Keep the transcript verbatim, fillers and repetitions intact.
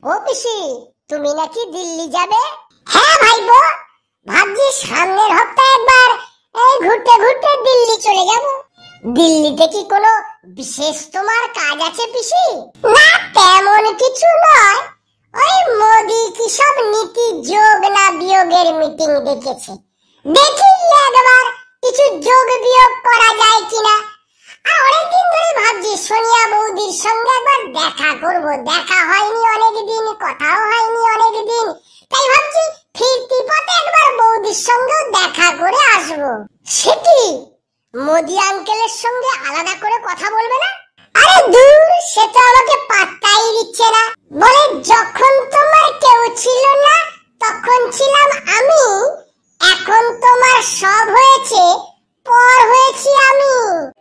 ও পিসি, তুমি নাকি দিল্লি যাবে? হ্যাঁ ভাইপো, ভাবছি সামনের সপ্তাহে একবার এই ঘুরতে ঘুরতে দিল্লি চলে যাব। দিল্লিতে কি কোনো বিশেষ তোমার কাজ আছে পিসি? না তেমন কিছু নয়, ওই মোদি কি সব নীতি যোগ না বিয়োগের মিটিং ডেকেছে, দেখি একবার কিছু যোগ বিয়োগ করা যায় কিনা। আর অনেকদিন ধরে ভাবছি সোনিয়া বৌদির সঙ্গে একবার দেখা করব, দেখা হয়নি অনেকদিন, কথাও হয়নি অনেকদিন, তাই ভাবছি ফিরতি পথে একবার বৌদির সঙ্গেও দেখা করে আসবো। সেটি মোদি আঙ্কেলের সঙ্গে আলাদা করে কথা বলবে না? আরে দূর, সে তো আমাকে পাত্তাই দিচ্ছে না, বলে যখন তোমার কেউ ছিল না তখন ছিলাম আমি, এখন তোমার সব হয়েছে, পর হয়েছি আমি।